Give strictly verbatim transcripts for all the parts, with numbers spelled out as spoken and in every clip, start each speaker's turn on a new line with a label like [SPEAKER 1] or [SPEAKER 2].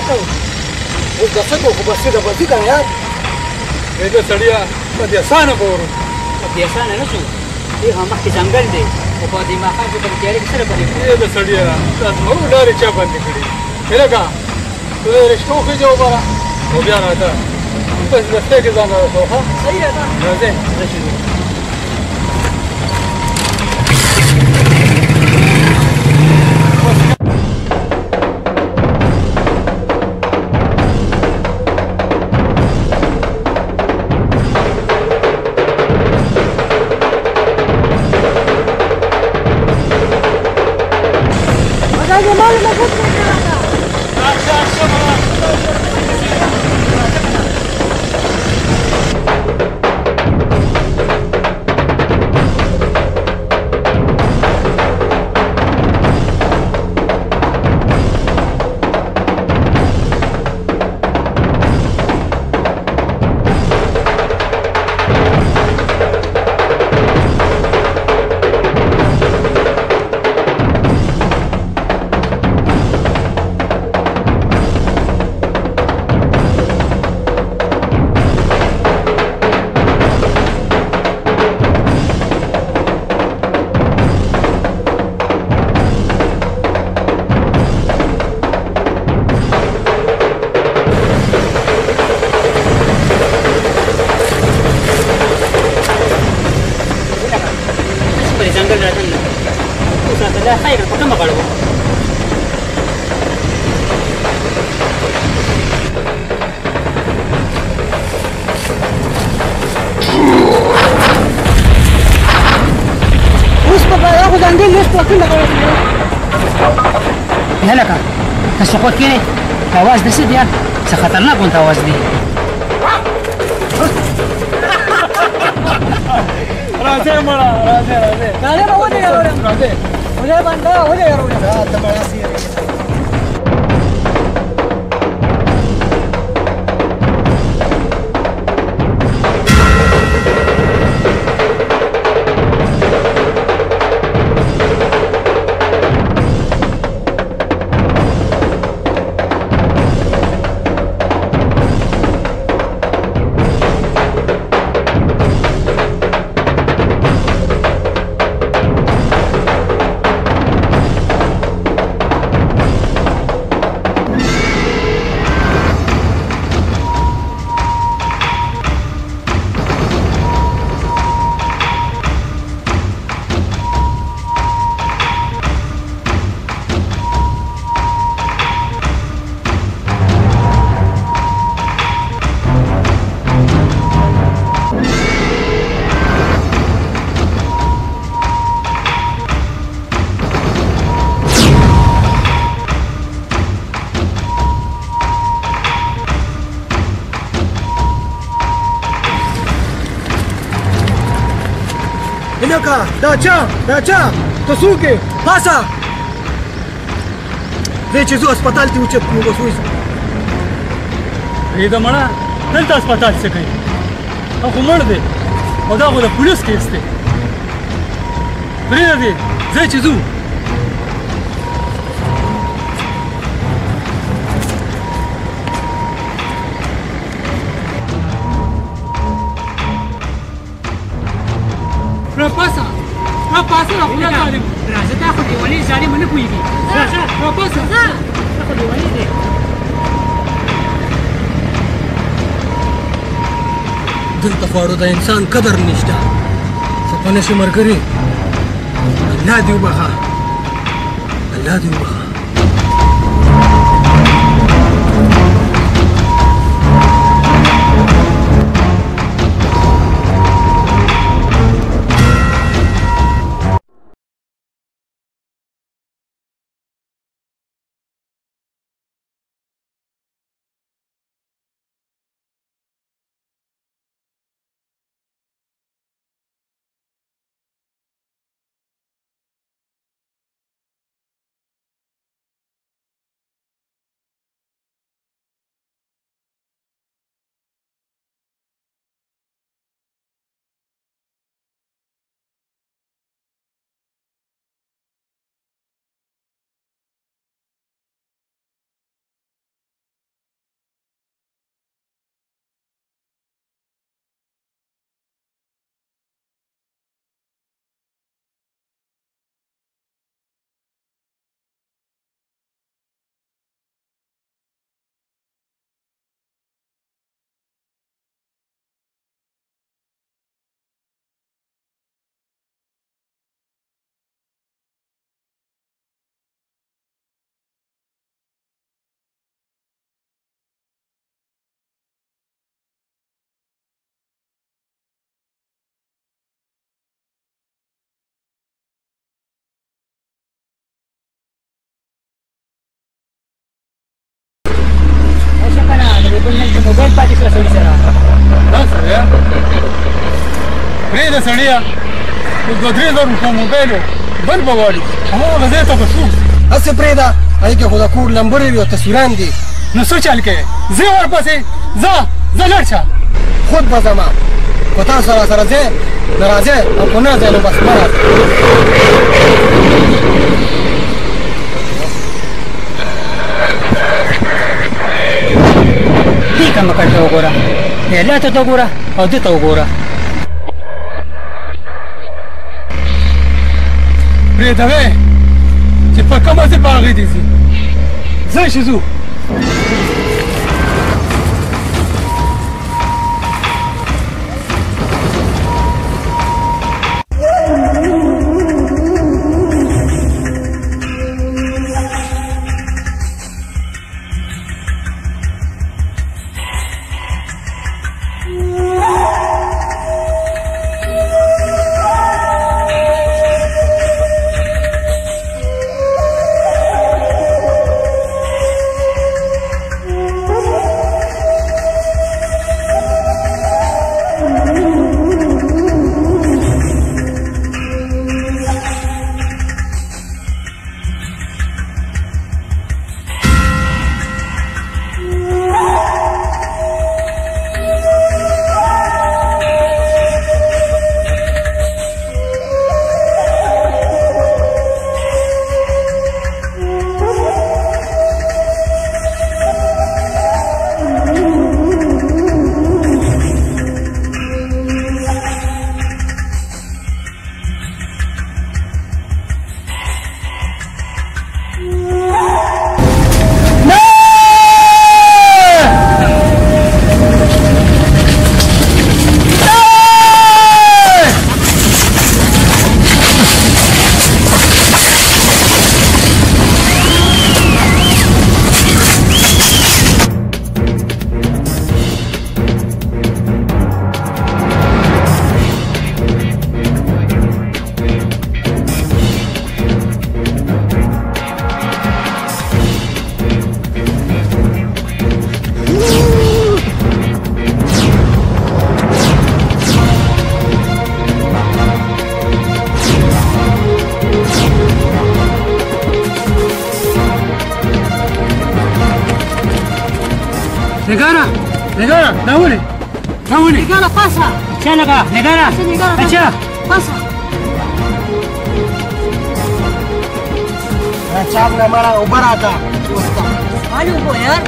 [SPEAKER 1] کوو اوس د څه کوو خو بس د بسي که نه یار
[SPEAKER 2] دا سړیه په دې اسانه به ورو
[SPEAKER 3] په دې اسانه نه شو دې هم مخکې ځنګل دی خو په دې ماښام کې په دې تیارې کې سره پلي
[SPEAKER 2] ای د سړیه دا زموږ لارې چا بندې کړي هلکه ته د رشتو خېجه وبره او بیا راته بس رستې کې ځان رسو ښه
[SPEAKER 3] صحیح ده
[SPEAKER 2] راځئ
[SPEAKER 3] راشي هلکه ته سقوط کړې اواز د څه دی څه خطرناک غونته اواز دی
[SPEAKER 2] راځئ مړه راځئ راځئ
[SPEAKER 1] راځئ به ودرېږو
[SPEAKER 2] راځئ
[SPEAKER 1] ولې بنده ودرېږو ته مړه سي هلکه دا چا دا چا ته څوک یې پاسه ځئ چې ځو هسپتال کې اوچت کړو بس وایي
[SPEAKER 2] پرېږده مړه دلته هسپتال څه کوي دا خو مړ دی او دا خو د پولیس کیس دی پرېږده دې ځئ چې ځو
[SPEAKER 3] راپاسه راپاسه راخوله ظالم راځه دا خو دیوالې ظالم نه پوهېږي راځه راپاسه دا خو دیوالې دی
[SPEAKER 1] دلته خواړو د انسان قدر نشته څه په نشي ملګري الله دې وبخه الله دې وبخه
[SPEAKER 3] بل نه د موبایل پاتې کړه سړي سره
[SPEAKER 2] دا سړیه پرېږده سړیه اوس دوه درې زره روپۍ موبایل و بل به غواړي هماغه ځای ته به شو
[SPEAKER 1] هسې پرېږده هغې کې خو د کور لمبرې وي او تصویران دي
[SPEAKER 2] نو څه چل کوې ځې ورپسې ځه ځه لاړ شه
[SPEAKER 1] خود به ځمه خو تاسو راسره ځې نه راځې او که نه ځې نو بس مه راځه
[SPEAKER 3] دې کمه کړ ته وګوره الله ته ته وګوره او ده ته وګوره
[SPEAKER 2] پرېږده وې چې په کومه ځې په هغې دې ځي ځه چې ځو
[SPEAKER 3] نگارا
[SPEAKER 2] نگاره دا ولې دا ولې
[SPEAKER 3] نگارا پاسا چا لگا نگارا اچھا پاسا
[SPEAKER 1] چاپ نه مړه اوبه راکړه
[SPEAKER 3] آلو اوبه یار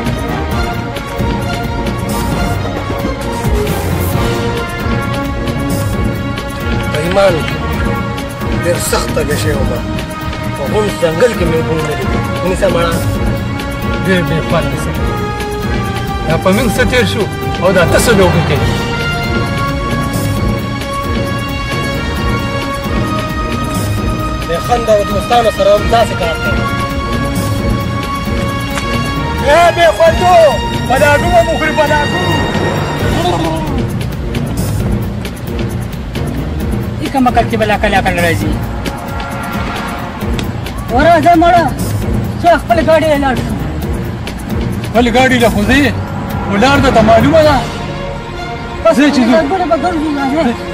[SPEAKER 1] په ایمان ډېر سخت تږی شوی وم په غونډ ځنګل کې مې اوبه ولیدې ونیسه مړه
[SPEAKER 2] ډېر بې خونده څه دا په موږ څه تېر شو او دا ته څه لوبې کوې
[SPEAKER 1] بې خونده او دوستانو سره هم داسې کار کوي
[SPEAKER 2] ای بې خوندو بلاګو به مو خوري بلاګو
[SPEAKER 3] دې کومه کړ چې بلا کله کله راځي ورځه مړه چې خپل ګاډي لاړ شو
[SPEAKER 2] ولې ګاډي له خو ځې نو لار درته معلومه ده ځې چې ځو
[SPEAKER 3] ګوره به ګرځو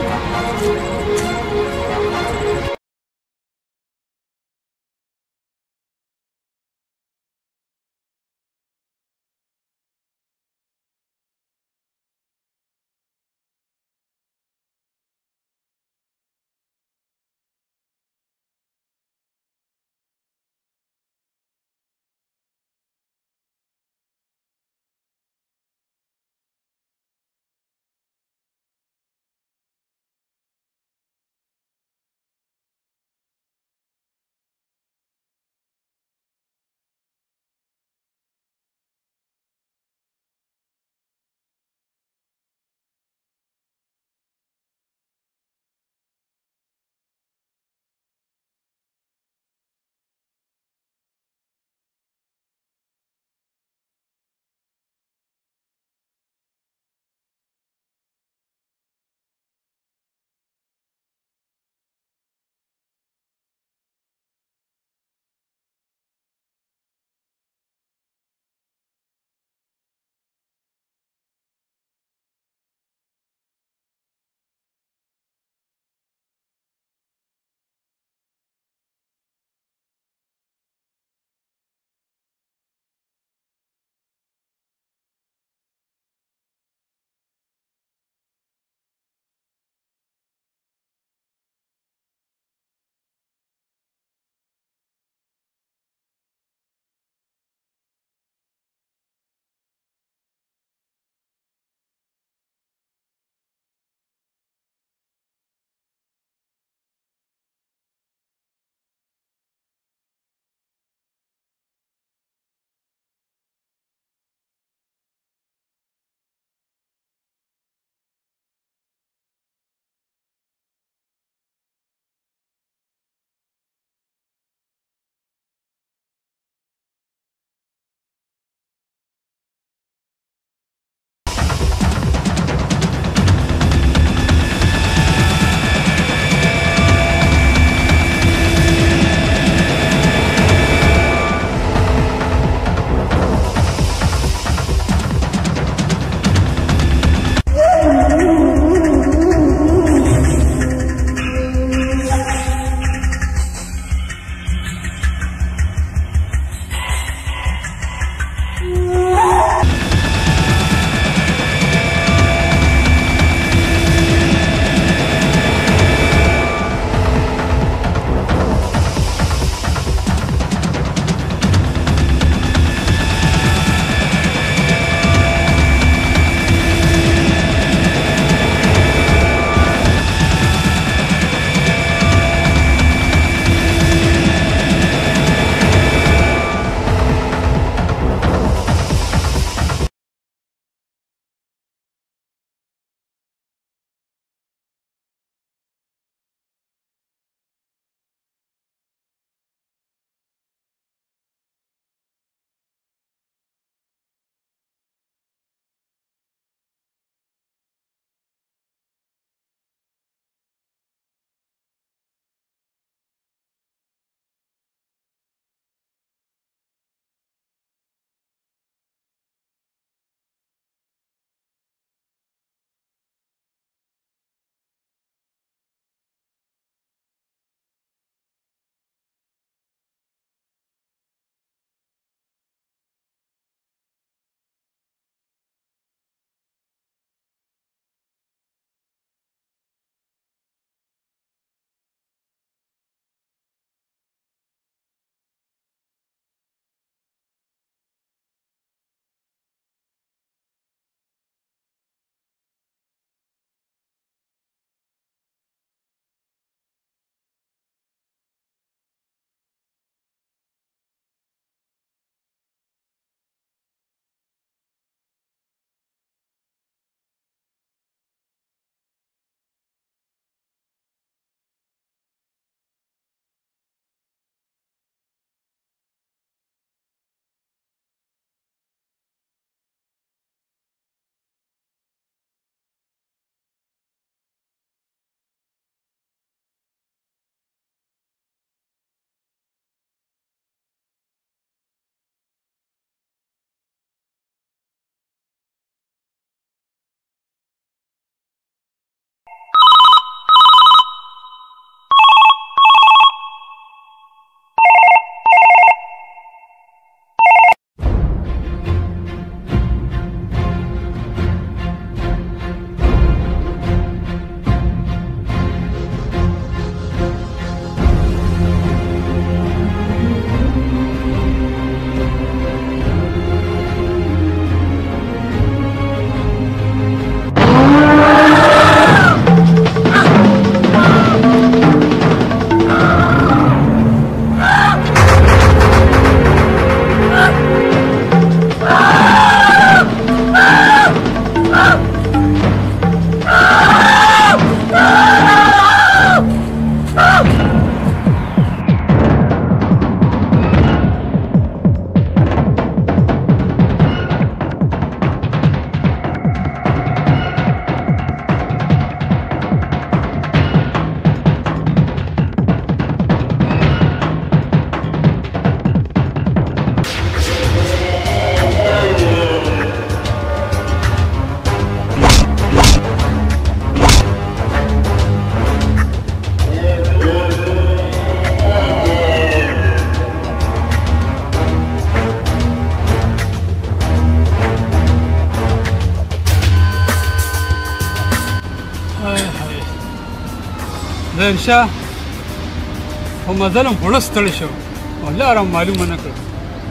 [SPEAKER 2] ظاهر شاه خو مزل هم خړه ستړی شو او لاره معلومه نه کړه.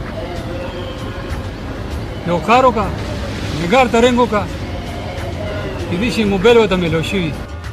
[SPEAKER 2] یو کار وکړه نګار ته رنګ وکړه کېدای شي موبایل ورته میلاو شوي.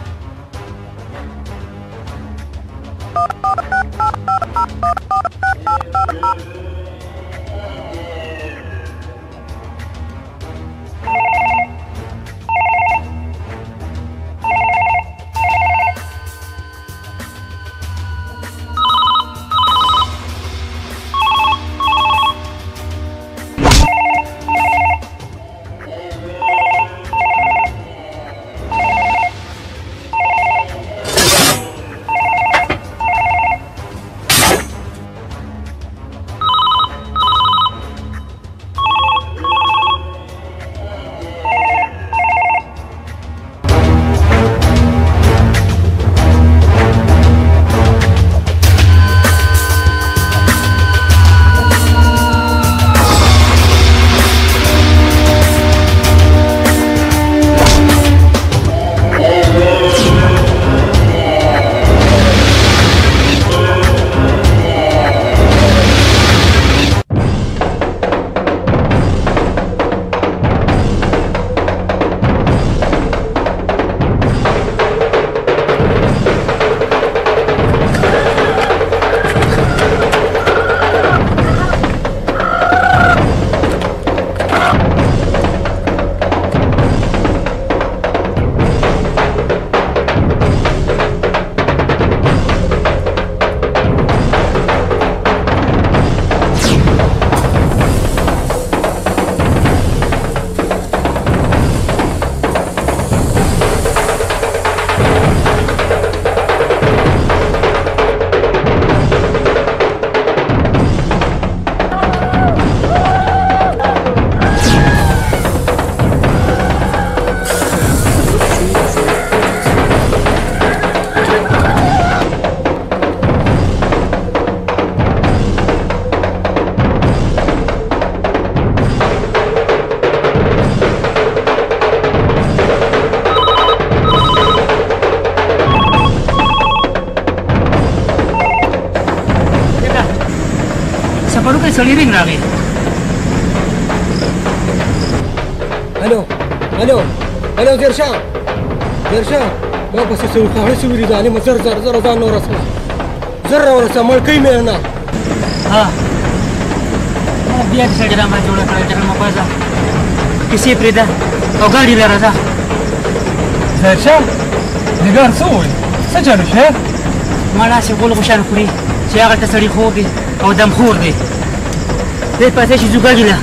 [SPEAKER 3] سړی رنګ راغی.
[SPEAKER 1] الو الو الو ظاهر شاه ظاهر شاه ما پسې څه خواړه شوي دي ظالمه زر زر زر ځان نور رسوه زر راورسه مړکۍ مې نه.
[SPEAKER 3] ها بیا دې سړي را ما جوړه کړه ډېر مه بازه کیسې پرېږده او ګاډي لره ځه.
[SPEAKER 2] ظاهر شاه نګار څه وویل څه چلو شهر
[SPEAKER 3] ما داسې غول غوشان خوري چې هغلته سړي خوب دی او دمخور دی. دې پاتې شي ځو ګاډي له.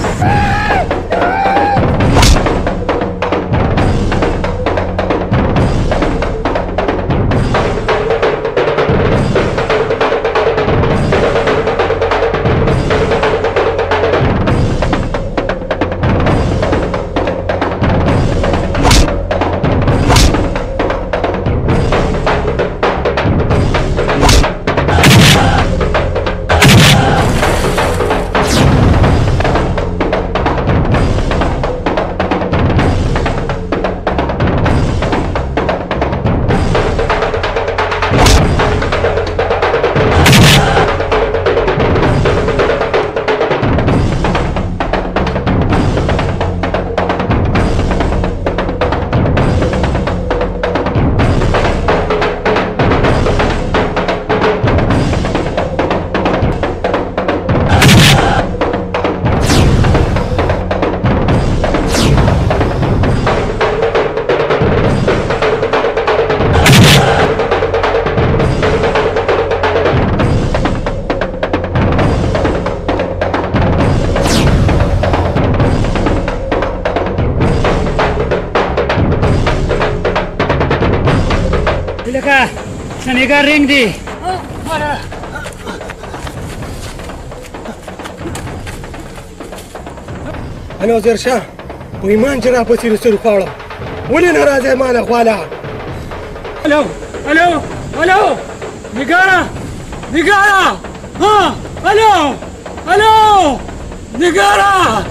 [SPEAKER 3] لکه سنیګر رنګ دی.
[SPEAKER 1] الو ظاهر شاه په ایمان چې راپسې د سرو خواړه ولې نه راځې ما له خواله.
[SPEAKER 2] الو الو الو نګاره نګاره ها الو الو نګاره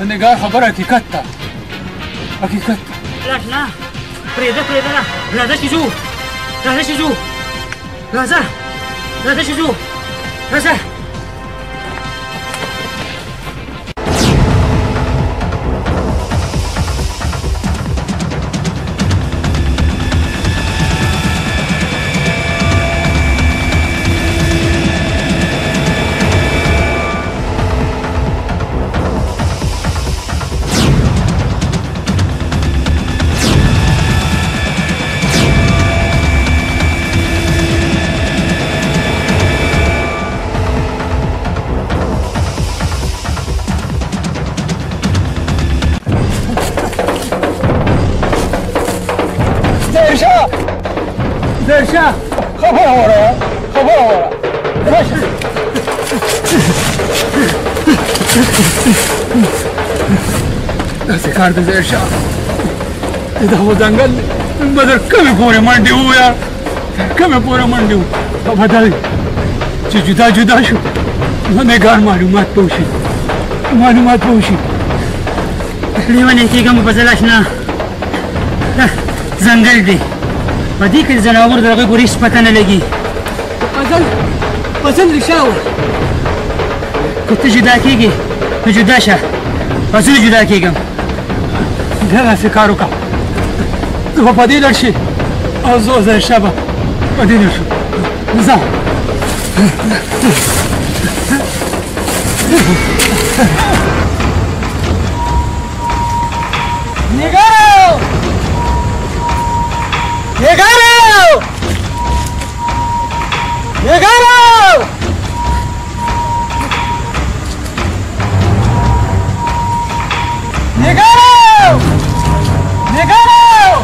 [SPEAKER 2] نگار خبر حقیقت ده حقیقت
[SPEAKER 3] لاش نه پرېږده پرېږده راځه چې ځو راځه چې ځو راځه راځه چې ځو راځه
[SPEAKER 2] زرشا خبر ورا خبر ورا راشه داسې کار د زرشا دا خو ځنګل بدر کمې پورې منډې وو یار کمې پورې منډې وو بابا دا چې جدا جدا شو نو نګار معلومات به وشي معلومات به وشي
[SPEAKER 3] لیونی کېږم په زه لاش نه دا ځنګل دی په دې کې د ځناور د هغې ګورې هېڅ پته نه لګي
[SPEAKER 1] فضل فضل رښتیا وه
[SPEAKER 3] که ته جدا کېږې نو جدا شه او زه جدا کېږم
[SPEAKER 2] دا داسې کار وکړه ته به په دې لړ شې او زه زرشا به په دې لړ شو ځه
[SPEAKER 1] نگارو نگارو نگارو نگارو نگارو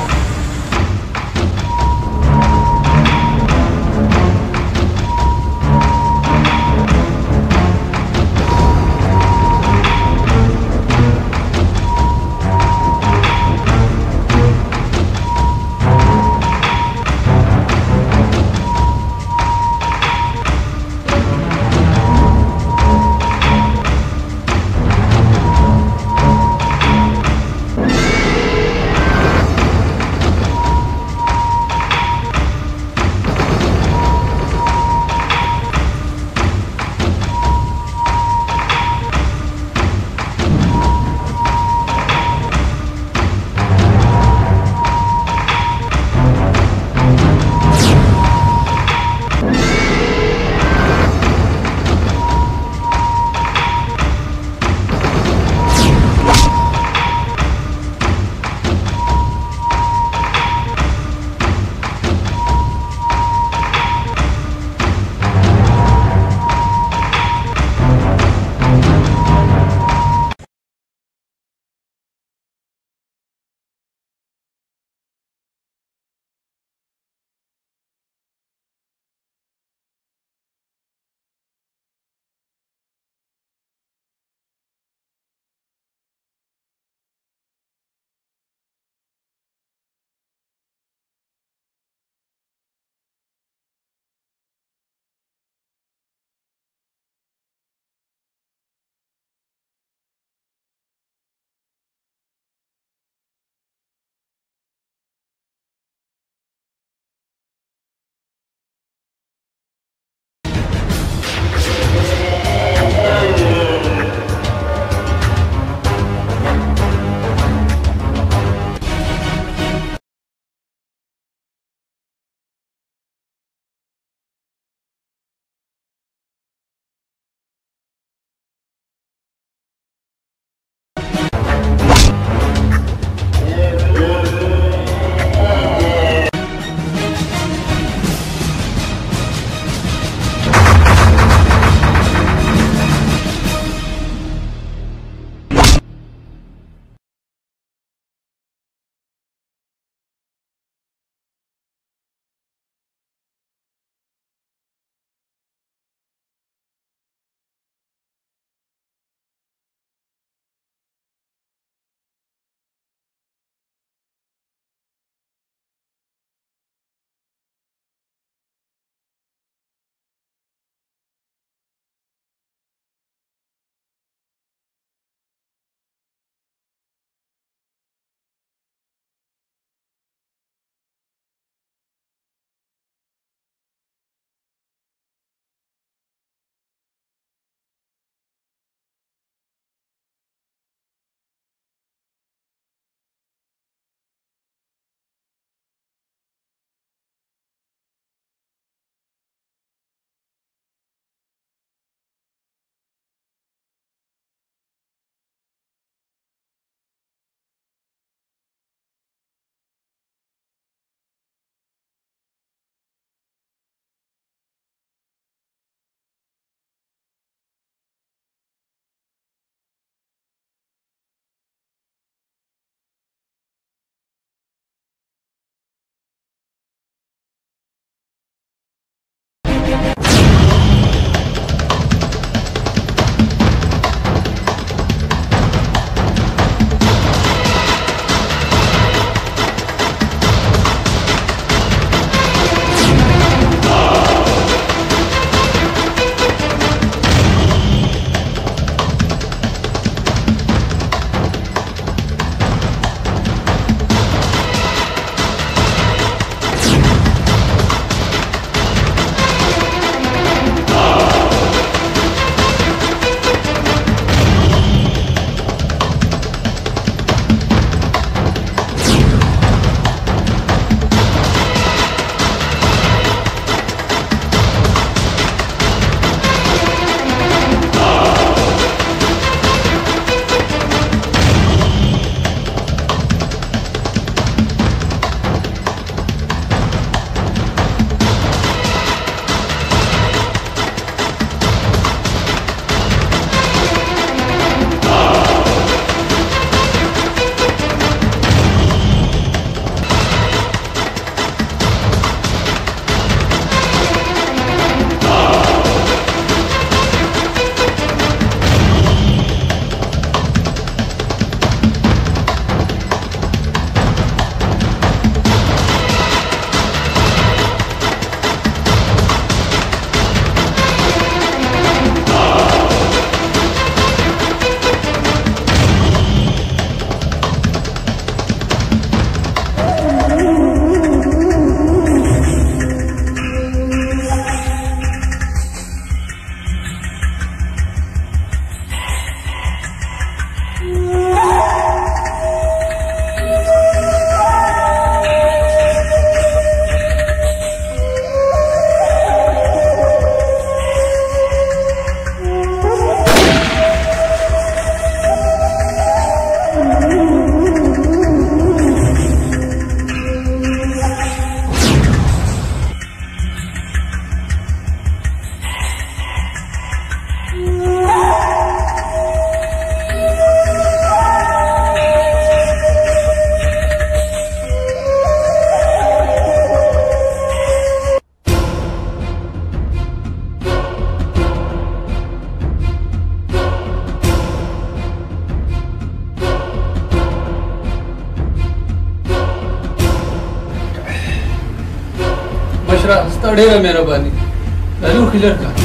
[SPEAKER 2] مشره ستا ډېره مهرباني دا لوښي لږ کړه.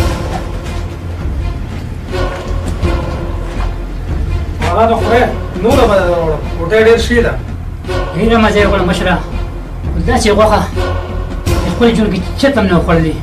[SPEAKER 1] هغه د خدای نوره به راوړم غوټۍ ډېر شي ده.
[SPEAKER 3] ډېره مزه یې وکړه مشره، داسې غوښه د خپل ژوند کې چېرته هم نه وه خوړلې.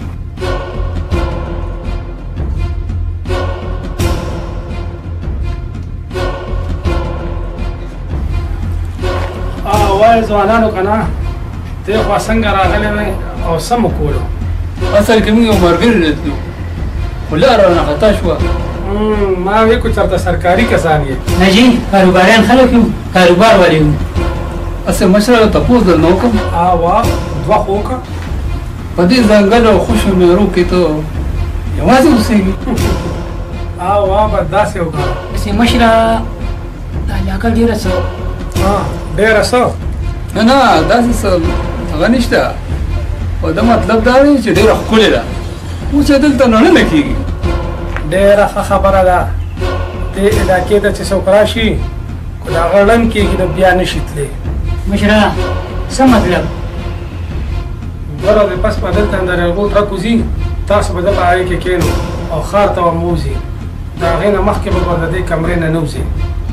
[SPEAKER 1] وایي ځوانانو که نه ته خوا څنګه راغلی وې او څه مو کولو؟
[SPEAKER 2] اصل کې موږ یو ملګري راتلو خو لاره رانه خطا شوه.
[SPEAKER 1] ما وی کو چېرته سرکاري کسان یې؟
[SPEAKER 3] نه جي کاروباریان خلک یو، کاروبار والي یو.
[SPEAKER 2] اصل مشره تپوس درنه وکړم
[SPEAKER 1] وا دوه خو وکړه
[SPEAKER 2] په دې ځنګل او خوشو مېرو کې ته یوازې اوسېږي.
[SPEAKER 1] وا به داسې وکړه
[SPEAKER 3] بس یې مشره دا علاقه ډېره څه
[SPEAKER 1] ډېره څه
[SPEAKER 2] نه نه داسې څه هغه نشته، خو دا مطلب دا دی چې ډېره ښکلې ده. اوس یې دلته نننه کېږي.
[SPEAKER 1] ډېره ښه خبره ده. دې علاقې ته چې څوک راشي خو د هغه ړنګ کېږي نو بیا نه شي تللی.
[SPEAKER 3] مشره څه مطلب؟
[SPEAKER 1] ګوره د پس به دلته اندرغو ترک وځي، تاسو به دغه هغې کې کښېنو او ښار ته به مو وځي. د هغې نه مخکې به به د دې کمرې نه نه وځي.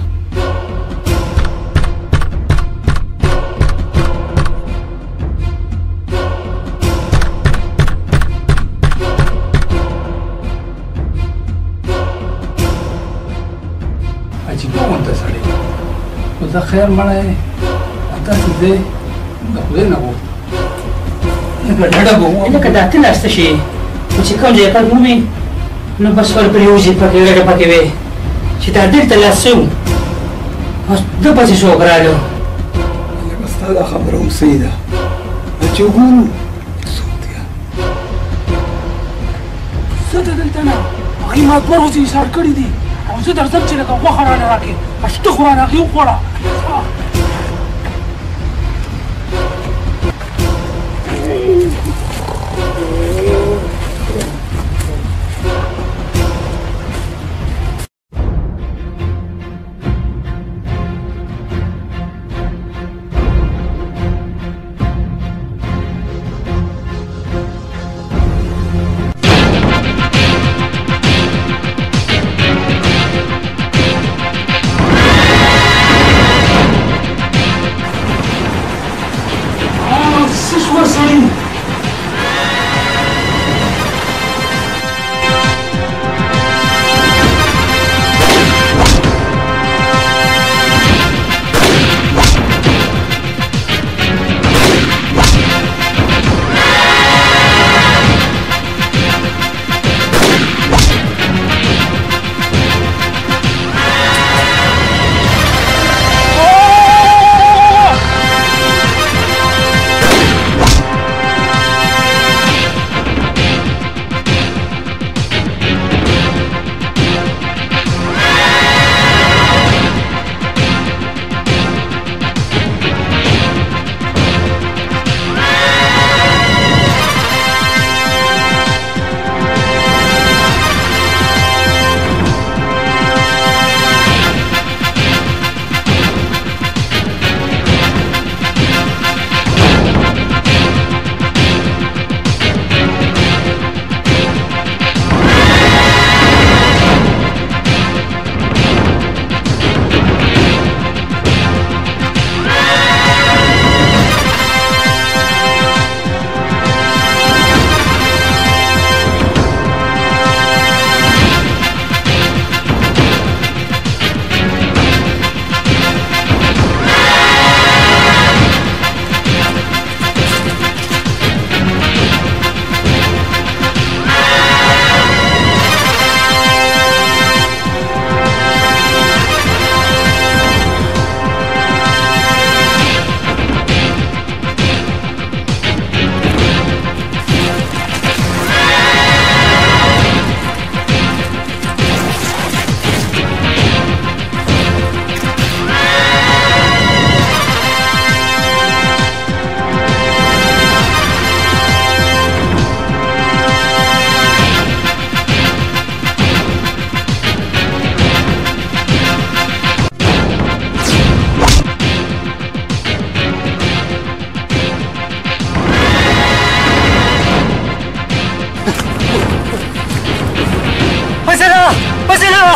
[SPEAKER 2] عجیبه غونته سړی خو زه خیر مړی داسې دی د خدای نه غوښته لکه ډډه به وم.
[SPEAKER 3] لکه دا ته ناسته شي چې کوم ځای کار مومي نو بس ور پرې وځي پکې ګډه پکې وې چې دا دلته لاس شو اوس ده پسې څوک راغلو.
[SPEAKER 2] لکه ستا دا خبره هم صحیح ده چې وګورو څوک دی.
[SPEAKER 4] زه د دلته نه هغې ما دوه ورځې ایسار کړي دي او زه درځم چې لکه غوښه رانه راکړې اشته خو رانه هغې وخوړه.
[SPEAKER 3] फांसी लगा।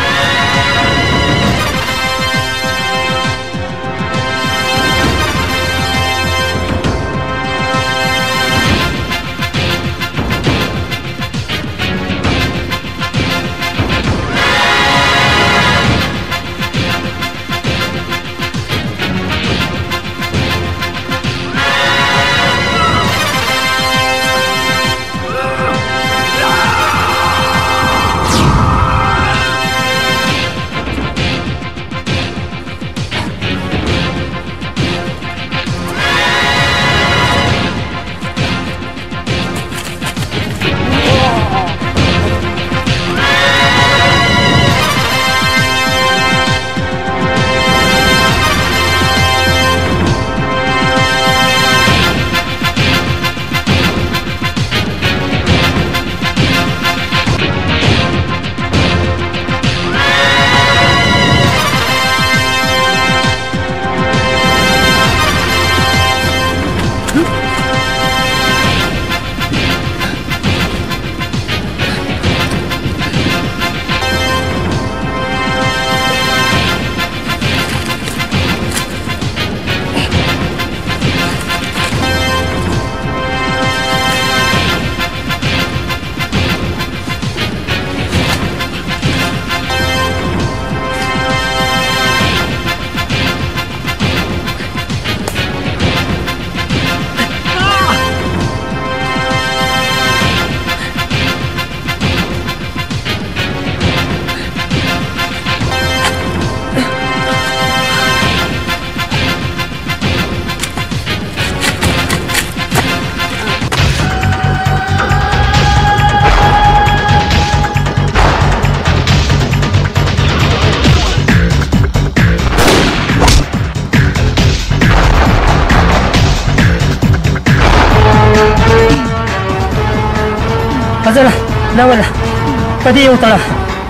[SPEAKER 3] Hazala, nawala. Pwede yung tala.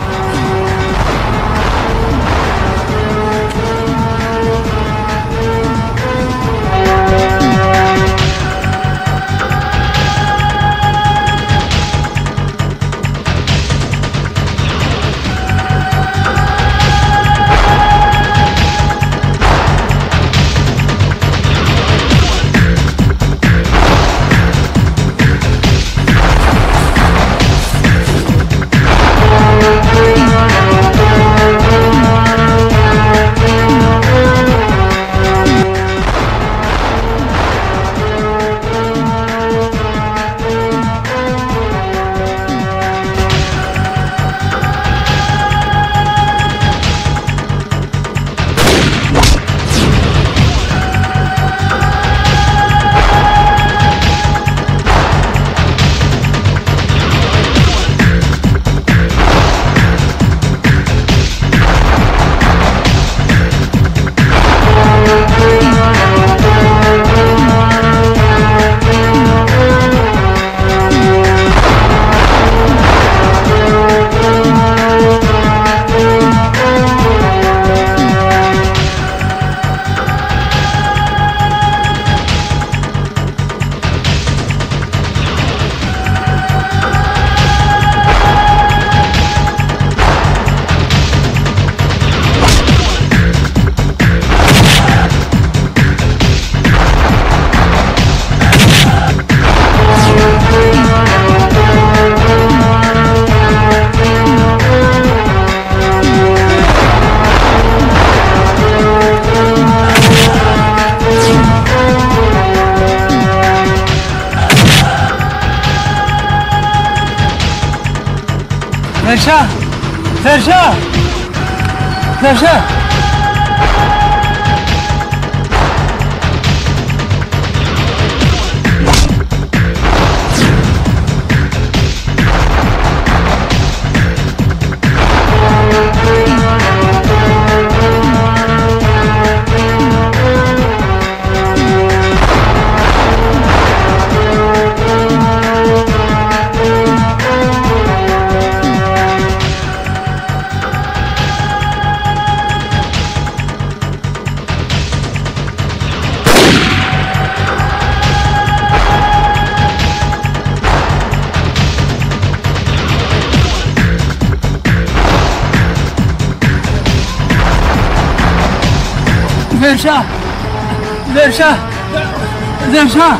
[SPEAKER 1] Fersha! Fersha! Fersha!
[SPEAKER 2] Sher Shah शेरशाह शेरशाह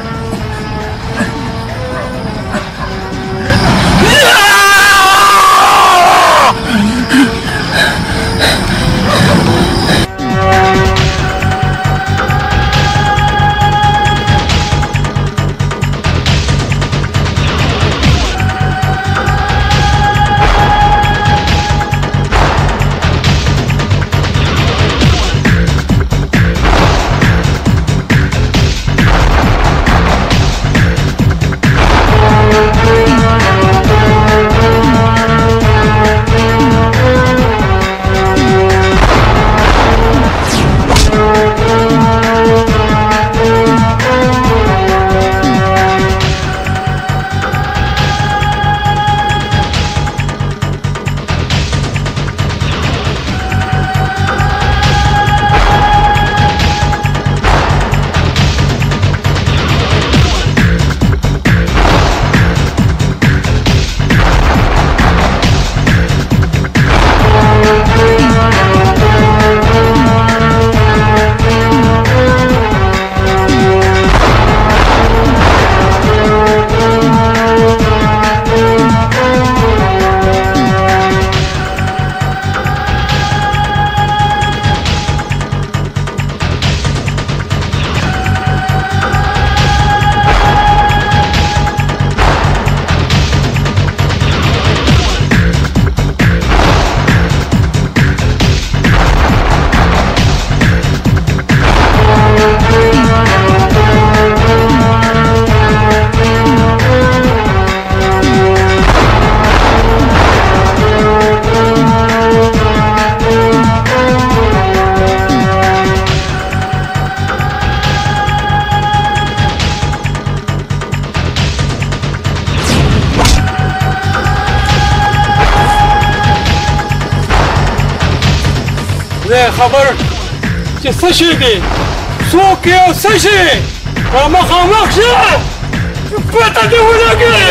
[SPEAKER 1] خبر چې څه شي دي څوک یو څه شي په مخامخ شه پته دې ولګي